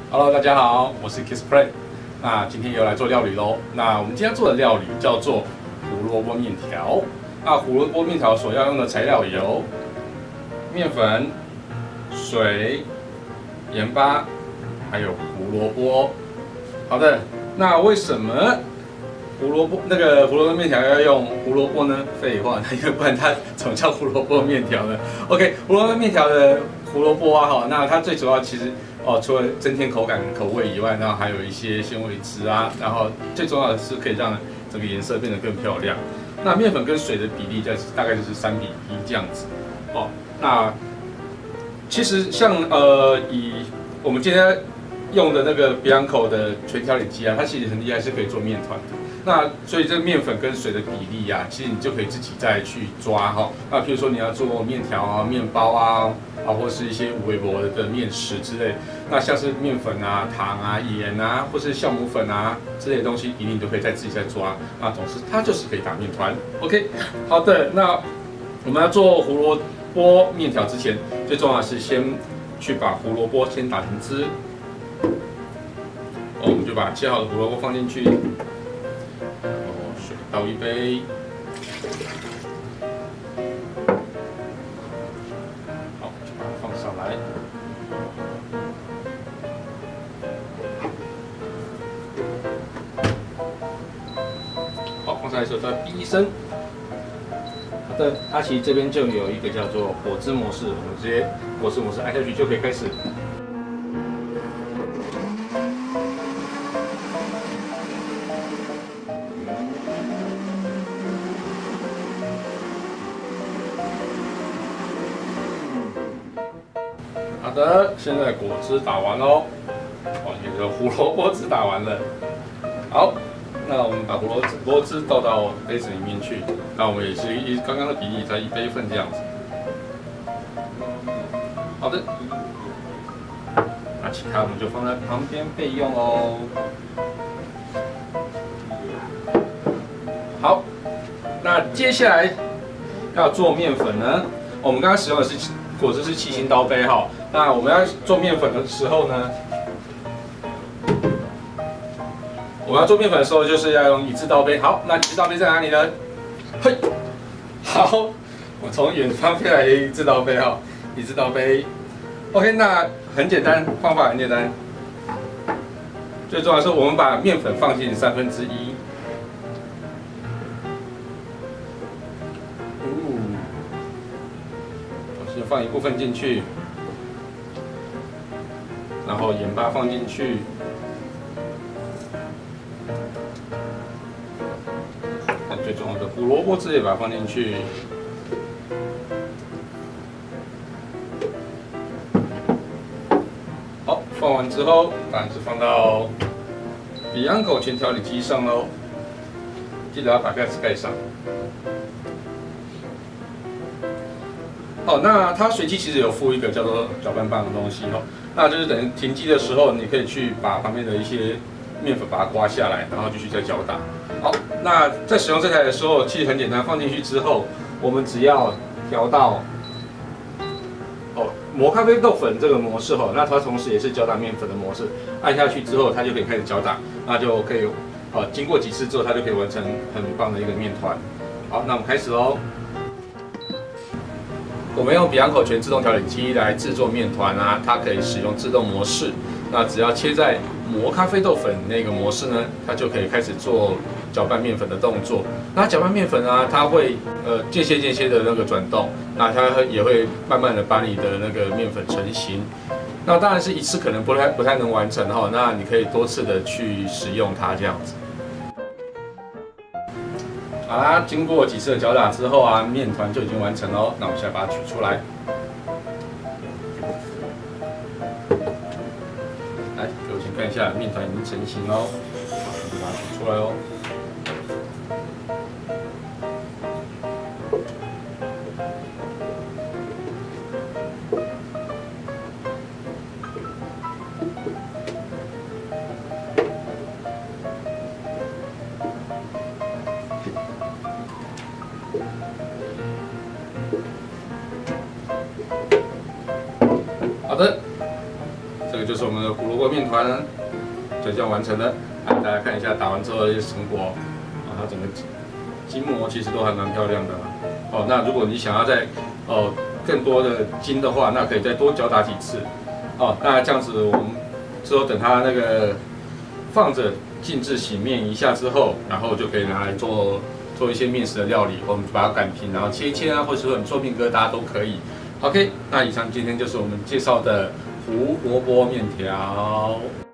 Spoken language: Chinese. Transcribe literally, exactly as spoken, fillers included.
Hello， 大家好，我是 KissPlay。那今天又来做料理喽。那我们今天做的料理叫做胡萝卜面条。那胡萝卜面条所要用的材料有面粉、水、盐巴，还有胡萝卜。好的，那为什么胡萝卜那个胡萝卜面条要用胡萝卜呢？废话，因为不然它怎么叫胡萝卜面条呢 ？OK， 胡萝卜面条的胡萝卜啊，哈，那它最主要其实哦，除了增添口感、口味以外，然后还有一些纤维质啊，然后最重要的是可以让整个颜色变得更漂亮。那面粉跟水的比例在大概就是三比一这样子。哦，那其实像呃以我们今天用的那个 Bianco 的全调理机啊，它其实很厉害，是可以做面团的。那所以这个面粉跟水的比例啊，其实你就可以自己再去抓哈。那譬如说你要做面条啊、面包啊，啊或是一些五味博的面食之类，那像是面粉啊、糖啊、盐啊，或是酵母粉啊这类东西，一定都可以再自己再抓。那总之它就是可以打面团。OK， 好的，那我们要做胡萝卜面条之前，最重要的是先去把胡萝卜先打成汁。哦，我们就把切好的胡萝卜放进去，然后水倒一杯，好，就把它放上来。好，放上来的时候再哔一声。好的，它其实这边就有一个叫做果汁模式，我们直接果汁模式按下去就可以开始。好的，现在果汁打完喽，哦，也就是胡萝卜汁打完了。好，那我们把胡萝卜汁倒到杯子里面去。那我们也是以刚刚的比例，在一杯份这样子。好的，那其他我们就放在旁边备用喽。好，那接下来要做面粉呢，我们刚刚使用的是果汁是七星刀杯哈。那我们要做面粉的时候呢，我们要做面粉的时候就是要用一字刀杯。好，那一字刀杯在哪里呢？嘿，好，我从远方飞来的一字刀杯哈，一字刀杯。OK， 那很简单，方法很简单。最重要的是我们把面粉放进三分之一。我先放一部分进去。然后盐巴放进去，那最重要的胡萝卜汁也把它放进去。好，放完之后，当然是放到 Bianco 全调理机上喽。记得要把盖子盖上。好，那它随机其实有附一个叫做搅拌棒的东西哦，那就是等于停机的时候，你可以去把旁边的一些面粉把它刮下来，然后继续再搅打。好，那在使用这台的时候，其实很简单，放进去之后，我们只要调到哦磨咖啡豆粉这个模式哦，那它同时也是搅打面粉的模式，按下去之后，它就可以开始搅打，那就可以呃经过几次之后，它就可以完成很棒的一个面团。好，那我们开始喽。我们用 Bianco 全自动调理机来制作面团啊，它可以使用自动模式。那只要切在磨咖啡豆粉那个模式呢，它就可以开始做搅拌面粉的动作。那搅拌面粉啊，它会呃间歇间歇的那个转动，那它也会慢慢的把你的那个面粉成型。那当然是一次可能不太不太能完成哈，那你可以多次的去使用它这样子。好啦，经过几次的搅打之后啊，面团就已经完成喽。那我们现在把它取出来。来，给我先看一下，面团已经成型喽。好，我们把它取出来哦。好的，这个就就是我们的胡萝卜面团就这样完成了。啊，大家看一下打完之后的一些成果，啊，它整个筋膜其实都还蛮漂亮的啦。哦，那如果你想要再哦更多的筋的话，那可以再多搅打几次。哦，那这样子我们之后等它那个放着静置醒面一下之后，然后就可以拿来做做一些面食的料理，我们把它擀平，然后切一切啊，或者说你做面疙瘩都可以。OK， 那以上今天就是我们介绍的胡萝卜面条。